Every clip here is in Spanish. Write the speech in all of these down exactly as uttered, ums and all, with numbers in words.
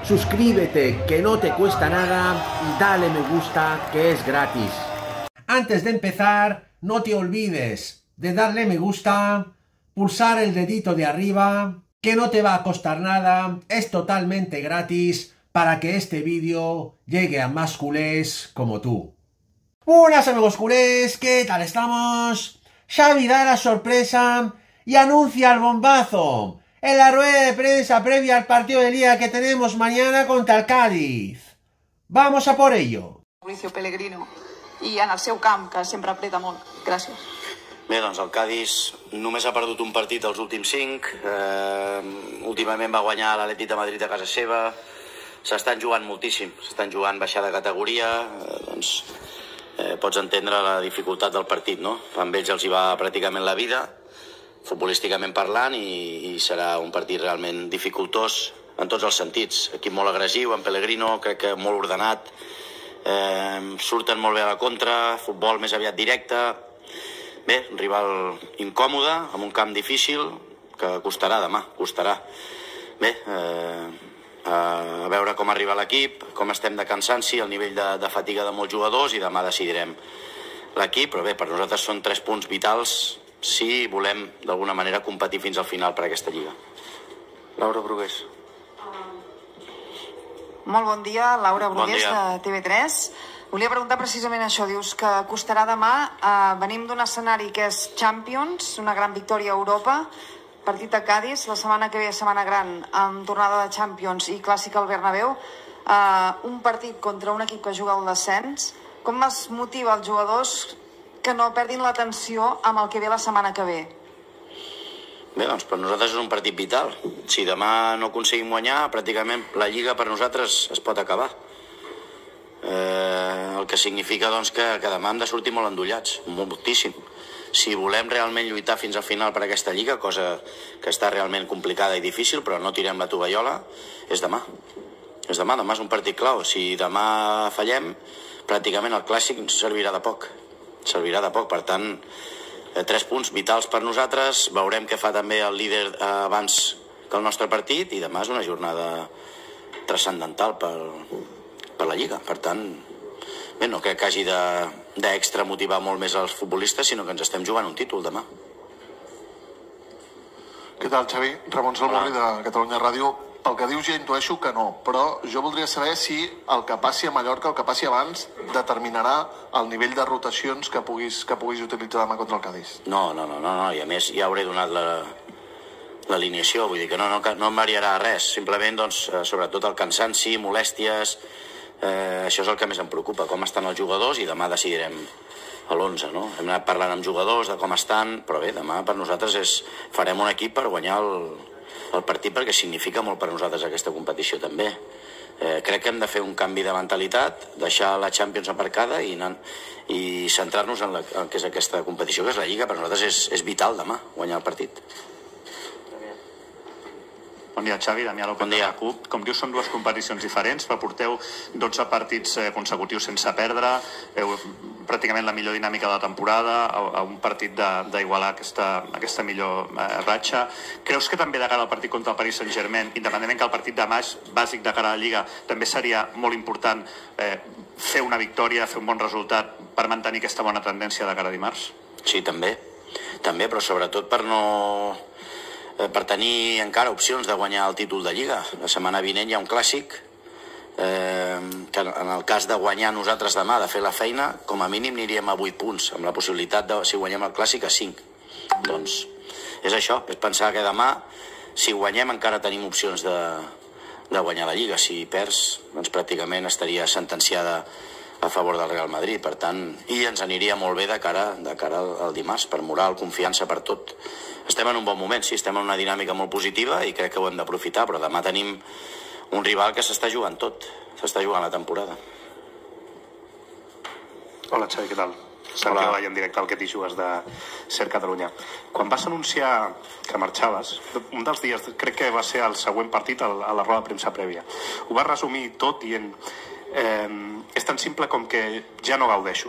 suscríbete, que no te cuesta nada, y dale me gusta, que es gratis. Antes de empezar, no te olvides de darle me gusta, pulsar el dedito de arriba, que no te va a costar nada, es totalmente gratis para que este vídeo llegue a más culés como tú. Buenas amigos culés, ¿qué tal estamos? Xavi da la sorpresa y anuncia el bombazo en la rueda de prensa previa al partido de Liga que tenemos mañana contra el Cádiz. Vamos a por ello. Mauricio Pellegrino i en el seu camp, que sempre apreta molt. Gràcies. Bé, doncs el Cádiz només ha perdut un partit dels últims cinc. Eh, últimament va guanyar l'Atlètic de Madrid a casa seva. S'estan jugant moltíssim, s'estan jugant baixar de categoria. Eh, doncs eh, pots entendre la dificultat del partit, no? Amb ells els hi va pràcticament la vida, futbolísticament parlant, i, i serà un partit realment dificultós en tots els sentits. Equip molt agressiu, en Pellegrino, crec que molt ordenat, eh, surten molt bé a la contra, futbol més aviat directe. Bé, un rival incòmode, amb un camp difícil, que costarà demà, costarà. Bé, eh, a veure com arriba l'equip, com estem de cansanci, el nivell de, de fatiga de molts jugadors, i demà decidirem l'equip, però bé, per nosaltres són tres punts vitals si volem d'alguna manera competir fins al final per aquesta Lliga. Laura Brugués. Molt bon dia, Laura Brugués, de T V tres. Volia preguntar precisament això. Dius que costarà demà. Eh, venim d'un escenari que és Champions, una gran victòria a Europa, partit a Cádiz, la setmana que ve, setmana gran, amb tornada de Champions i clàssica al Bernabéu. Eh, un partit contra un equip que juga al descens. Com es motiva els jugadors que no perdin l'atenció amb el que ve la setmana que ve? Bé, doncs per nosaltres és un partit vital. Si demà no aconseguim guanyar, pràcticament la Lliga per nosaltres es pot acabar. Eh, el que significa doncs, que, que demà hem de sortir molt endollats, moltíssim. Si volem realment lluitar fins al final per aquesta Lliga, cosa que està realment complicada i difícil, però no tirem la tovallola, és demà. És demà, demà és un partit clau. Si demà fallem, pràcticament el clàssic ens servirà de poc. Servirà de poc, per tant, eh, tres punts vitals per nosaltres. Veurem què fa també el líder eh, abans que el nostre partit, i demà és una jornada transcendental per, per la Lliga. Per tant, bé, no crec que hagi d'extra motivar molt més els futbolistes, sinó que ens estem jugant un títol demà. Què tal, Xavi? Ramon Salmorri, de Catalunya Ràdio. Pel que dius ja intueixo que no, però jo voldria saber si el que passi a Mallorca, el que passi abans, determinarà el nivell de rotacions que puguis, que puguis utilitzar demà contra el Cádiz. No, no, no, no, no. I a més ja hauré donat l'alineació, vull dir que no, no, no em variarà res. Simplement, doncs, sobretot el cansanci, molèsties, eh, això és el que més em preocupa, com estan els jugadors, i demà decidirem a l'onze, no? Hem anat parlant amb jugadors de com estan, però bé, demà per nosaltres és, farem un equip per guanyar el, el partit, perquè significa molt per nosaltres aquesta competició també. Eh, crec que hem de fer un canvi de mentalitat, deixar la Champions aparcada i, i centrar-nos en, la, en què és aquesta competició, que és la Lliga. Per nosaltres és, és vital demà guanyar el partit. Bon dia, Xavi. Damià López, de la CUP. Com dius, són dues competicions diferents, però porteu dotze partits consecutius sense perdre, heu pràcticament la millor dinàmica de la temporada, a un partit d'igualar aquesta, aquesta millor eh, ratxa. Creus que també de cara al partit contra el Paris Saint-Germain, independentment que el partit demà és bàsic de cara a la Lliga, també seria molt important eh, fer una victòria, fer un bon resultat per mantenir aquesta bona tendència de cara a dimarts? Sí, també. També, però sobretot per no... per tenir encara opcions de guanyar el títol de Lliga. La setmana vinent hi ha un clàssic, eh, que en el cas de guanyar nosaltres demà, de fer la feina, com a mínim aniríem a vuit punts, amb la possibilitat de, si guanyem el clàssic, a cinc. Doncs és això, és pensar que demà, si guanyem, encara tenim opcions de, de guanyar la Lliga. Si perds, doncs pràcticament estaria sentenciada a favor del Real Madrid, per tant, i ens aniria molt bé de cara, de cara al, al dimarts, per moral, confiança, per tot. Estem en un bon moment, sí, estem en una dinàmica molt positiva i crec que ho hem d'aprofitar, però demà tenim un rival que s'està jugant tot, s'està jugant la temporada. Hola, Xavi, què tal? Santi Vall, en directe al que t'hi jugues de Ser Catalunya. Quan vas anunciar que marxaves, un dels dies, crec que va ser el següent partit a la roda de premsa prèvia, ho vas resumir tot dient eh, és tan simple com que ja no gaudeixo.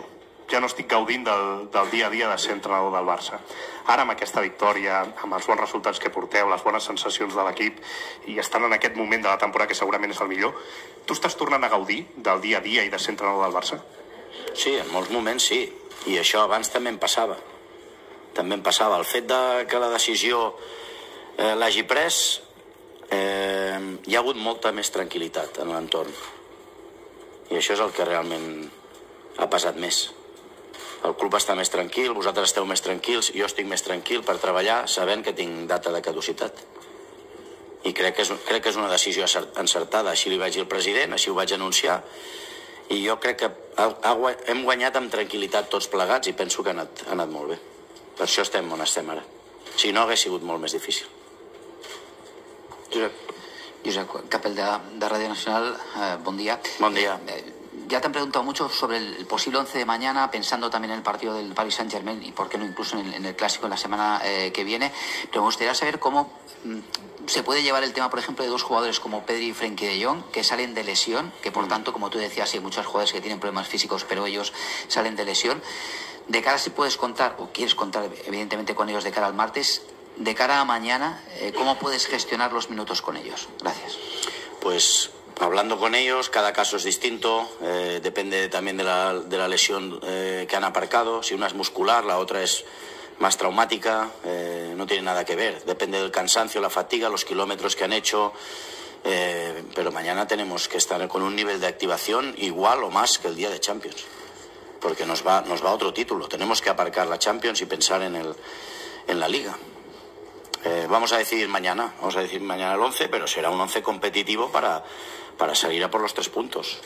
ja no estic gaudint del, del dia a dia de ser entrenador del Barça. Ara, amb aquesta victòria, amb els bons resultats que porteu, les bones sensacions de l'equip, i estan en aquest moment de la temporada que segurament és el millor, tu estàs tornant a gaudir del dia a dia i de ser entrenador del Barça? Sí, en molts moments sí, i això abans també em passava. També em passava. El fet de que la decisió eh, l'hagi pres, eh, hi ha hagut molta més tranquil·litat en l'entorn. I això és el que realment ha passat més. El club està més tranquil, vosaltres esteu més tranquils, jo estic més tranquil per treballar sabent que tinc data de caducitat. I crec que és, crec que és una decisió encertada. Així li vaig dir al president, així ho vaig anunciar, i jo crec que ha, ha, hem guanyat amb tranquil·litat tots plegats i penso que ha anat, ha anat molt bé. Per això estem on estem ara. Si no, hagués sigut molt més difícil. Josep. Josep Capel de, de Radio Nacional, eh, buen día. Buen día. Eh, ya te han preguntado mucho sobre el posible once de mañana, pensando también en el partido del Paris Saint-Germain y por qué no incluso en el, en el Clásico en la semana eh, que viene. Pero me gustaría saber cómo mm, se puede llevar el tema, por ejemplo, de dos jugadores como Pedri y Frenkie de Jong, que salen de lesión, que por tanto, como tú decías, hay muchos jugadores que tienen problemas físicos, pero ellos salen de lesión. De cara, si puedes contar, o quieres contar evidentemente con ellos de cara al martes, de cara a mañana, eh, ¿cómo puedes gestionar los minutos con ellos? Gracias. Pues hablando con ellos, cada caso es distinto, eh, depende también de la, de la lesión eh, que han aparcado. Si una es muscular, la otra es más traumática, eh, no tiene nada que ver. Depende del cansancio, la fatiga, los kilómetros que han hecho. Eh, pero mañana tenemos que estar con un nivel de activación igual o más que el día de Champions. Porque nos va, nos va otro título. Tenemos que aparcar la Champions y pensar en, el, en la Liga. Eh, vamos a decidir mañana, vamos a decidir mañana el once, pero será un once competitivo para, para salir a por los tres puntos.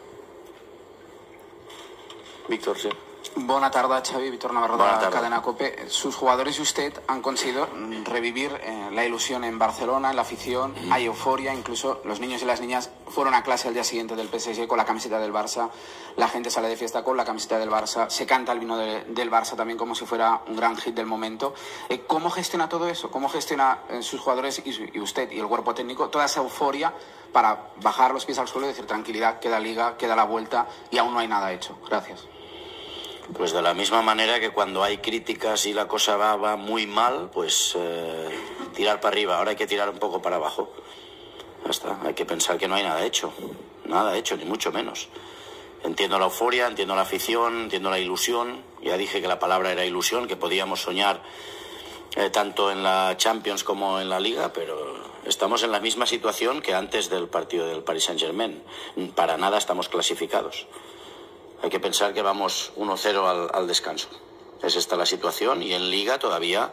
Víctor, sí. Buena tarde, Xavi. Víctor Navarro de la cadena COPE. Sus jugadores y usted han conseguido revivir eh, la ilusión en Barcelona, en la afición, mm. hay euforia, incluso los niños y las niñas fueron a clase al día siguiente del P S G con la camiseta del Barça, la gente sale de fiesta con la camiseta del Barça, se canta el vino de, del Barça también como si fuera un gran hit del momento. Eh, ¿Cómo gestiona todo eso? ¿Cómo gestiona eh, sus jugadores y, su, y usted y el cuerpo técnico toda esa euforia para bajar los pies al suelo y decir tranquilidad, queda Liga, queda la vuelta y aún no hay nada hecho? Gracias. Pues de la misma manera que cuando hay críticas y la cosa va, va muy mal, pues eh, tirar para arriba. Ahora hay que tirar un poco para abajo. Ya está. Hay que pensar que no hay nada hecho. Nada hecho, ni mucho menos. Entiendo la euforia, entiendo la afición, entiendo la ilusión. Ya dije que la palabra era ilusión, que podíamos soñar eh, tanto en la Champions como en la Liga, pero estamos en la misma situación que antes del partido del Paris Saint-Germain. Para nada estamos clasificados. Hay que pensar que vamos uno cero al, al descanso. Es esta la situación y en Liga todavía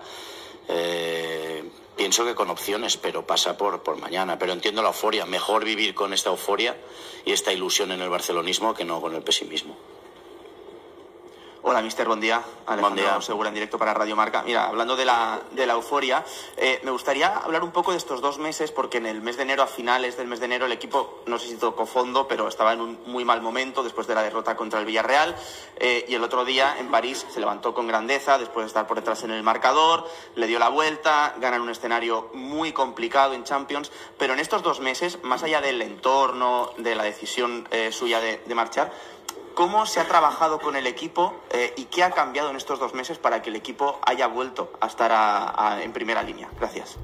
eh, pienso que con opciones, pero pasa por, por mañana. Pero entiendo la euforia. Mejor vivir con esta euforia y esta ilusión en el barcelonismo que no con el pesimismo. Hola, mister, buen día. Alejandro Buen día. Segura, en directo para Radio Marca. Mira, hablando de la, de la euforia, eh, me gustaría hablar un poco de estos dos meses, porque en el mes de enero, a finales del mes de enero, el equipo, no sé si tocó fondo, pero estaba en un muy mal momento después de la derrota contra el Villarreal, eh, y el otro día en París se levantó con grandeza después de estar por detrás en el marcador, le dio la vuelta, ganan un escenario muy complicado en Champions, pero en estos dos meses, más allá del entorno, de la decisión eh, suya de, de marchar, ¿cómo se ha trabajado con el equipo eh, y qué ha cambiado en estos dos meses para que el equipo haya vuelto a estar a, a, en primera línea? Gracias.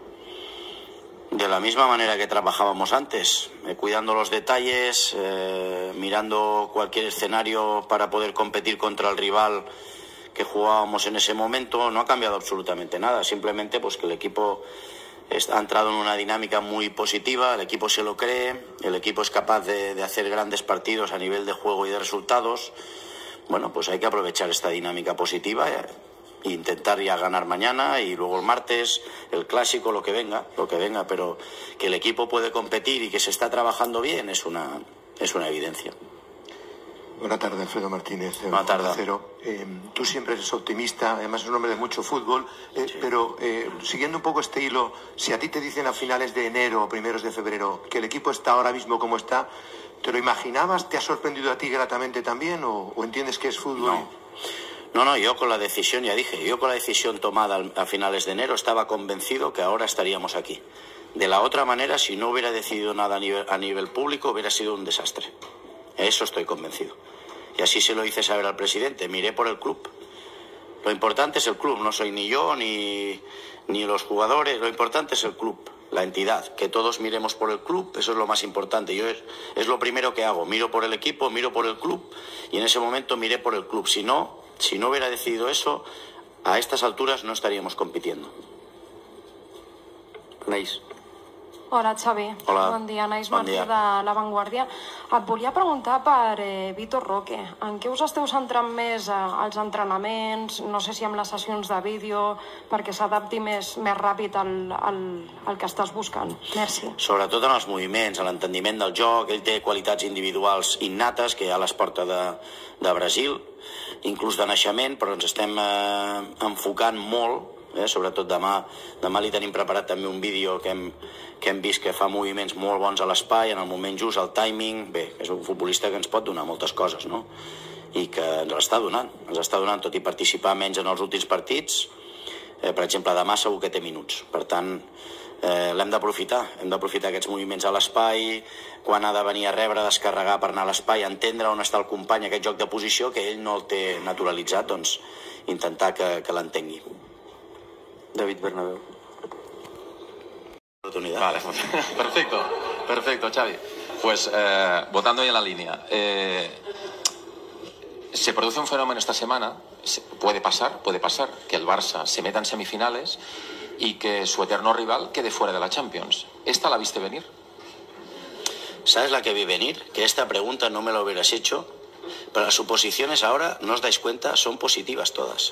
De la misma manera que trabajábamos antes, eh, cuidando los detalles, eh, mirando cualquier escenario para poder competir contra el rival que jugábamos en ese momento. No ha cambiado absolutamente nada, simplemente pues que el equipo ha entrado en una dinámica muy positiva, el equipo se lo cree, el equipo es capaz de, de hacer grandes partidos a nivel de juego y de resultados. Bueno, pues hay que aprovechar esta dinámica positiva e intentar ya ganar mañana y luego el martes, el clásico, lo que venga, lo que venga, pero que el equipo puede competir y que se está trabajando bien es una, es una evidencia. Buenas tardes, Alfredo Martínez. Buenas tardes. Eh, tú siempre eres optimista, además es un hombre de mucho fútbol, eh, sí. pero eh, siguiendo un poco este hilo, si a ti te dicen a finales de enero o primeros de febrero que el equipo está ahora mismo como está, ¿te lo imaginabas? ¿Te ha sorprendido a ti gratamente también o, o entiendes que es fútbol? No. no, no, yo con la decisión, ya dije, yo con la decisión tomada a finales de enero estaba convencido que ahora estaríamos aquí. De la otra manera, si no hubiera decidido nada a nivel, a nivel público, hubiera sido un desastre. Eso estoy convencido. Y así se lo hice saber al presidente, miré por el club. Lo importante es el club, no soy ni yo ni, ni los jugadores, lo importante es el club, la entidad, que todos miremos por el club, eso es lo más importante. Yo es, es lo primero que hago, miro por el equipo, miro por el club y en ese momento miré por el club. Si no, si no hubiera decidido eso, a estas alturas no estaríamos compitiendo. Anaïs. Hola, Xavi. Hola. Bon dia, Anaïs Bon Martí dia. de La Vanguardia. Et volia preguntar per eh, Vitor Roque. En què us esteu centrant més eh, als entrenaments? No sé si amb les sessions de vídeo, perquè s'adapti més, més ràpid al, al, al que estàs buscant. Merci. Sobretot en els moviments, en l'entendiment del joc. Ell té qualitats individuals innates que ja les porta de, de Brasil, inclús de naixement, però ens estem eh, enfocant molt. Eh, sobretot demà, demà li tenim preparat també un vídeo que hem, que hem vist que fa moviments molt bons a l'espai, en el moment just, el timing. Bé, és un futbolista que ens pot donar moltes coses, no? I que ens l'està donant, ens està donant, tot i participar menys en els últims partits. Eh, per exemple, demà segur que té minuts, per tant eh, l'hem d'aprofitar, hem d'aprofitar aquests moviments a l'espai, quan ha de venir a rebre, descarregar per anar a l'espai, entendre on està el company, aquest joc de posició que ell no el té naturalitzat, doncs intentar que, que l'entengui. David Bernabéu. Vale, perfecto, perfecto, Xavi. Pues eh, votando ahí en la línea, eh, se produce un fenómeno esta semana, puede pasar, puede pasar, que el Barça se meta en semifinales y que su eterno rival quede fuera de la Champions. ¿Esta la viste venir? ¿Sabes la que vi venir? Que esta pregunta no me la hubieras hecho, pero las suposiciones ahora, no os dais cuenta, son positivas todas.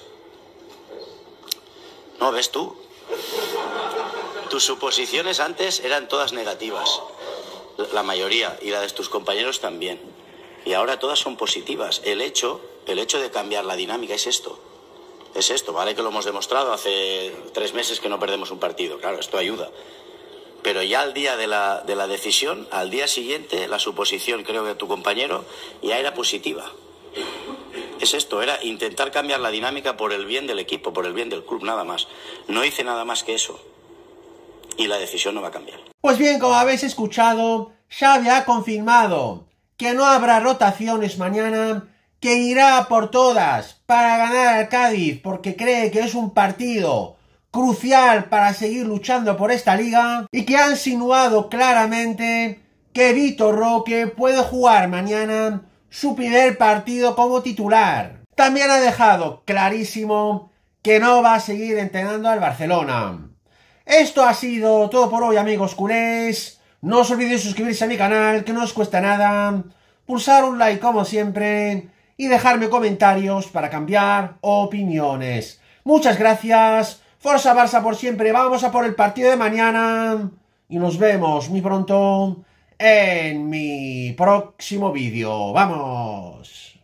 No, ¿ves tú? Tus suposiciones antes eran todas negativas, la mayoría, y la de tus compañeros también. Y ahora todas son positivas. El hecho, el hecho de cambiar la dinámica es esto. Es esto, ¿vale? Que lo hemos demostrado hace tres meses que no perdemos un partido. Claro, esto ayuda. Pero ya al día de la, de la decisión, al día siguiente, la suposición, creo que de tu compañero, ya era positiva. Es esto, era intentar cambiar la dinámica por el bien del equipo, por el bien del club, nada más. No hice nada más que eso. Y la decisión no va a cambiar. Pues bien, como habéis escuchado, Xavi ha confirmado que no habrá rotaciones mañana, que irá por todas para ganar al Cádiz, porque cree que es un partido crucial para seguir luchando por esta liga, y que ha insinuado claramente que Vitor Roque puede jugar mañana su primer partido como titular. También ha dejado clarísimo que no va a seguir entrenando al Barcelona. Esto ha sido todo por hoy, amigos culés. No os olvidéis suscribirse a mi canal, que no os cuesta nada, pulsar un like como siempre y dejarme comentarios para cambiar opiniones. Muchas gracias. Forza Barça por siempre. Vamos a por el partido de mañana y nos vemos muy pronto en mi próximo vídeo. ¡Vamos!